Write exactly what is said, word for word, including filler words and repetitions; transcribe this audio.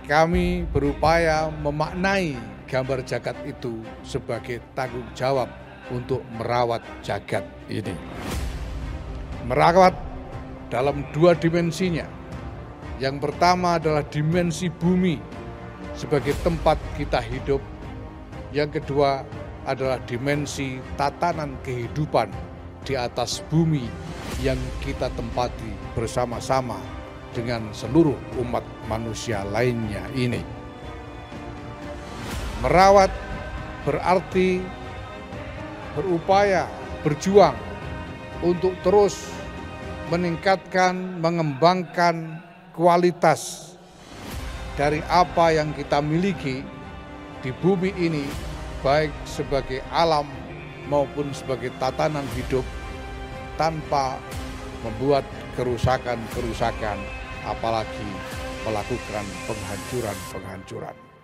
kami berupaya memaknai gambar jagat itu sebagai tanggung jawab untuk merawat jagat ini. Merawat dalam dua dimensinya. Yang pertama adalah dimensi bumi sebagai tempat kita hidup. Yang kedua adalah dimensi tatanan kehidupan di atas bumi yang kita tempati bersama-sama dengan seluruh umat manusia lainnya ini. Merawat berarti berupaya, berjuang untuk terus meningkatkan, mengembangkan kualitas dari apa yang kita miliki di bumi ini, baik sebagai alam maupun sebagai tatanan hidup, tanpa membuat kerusakan-kerusakan, apalagi melakukan penghancuran-penghancuran.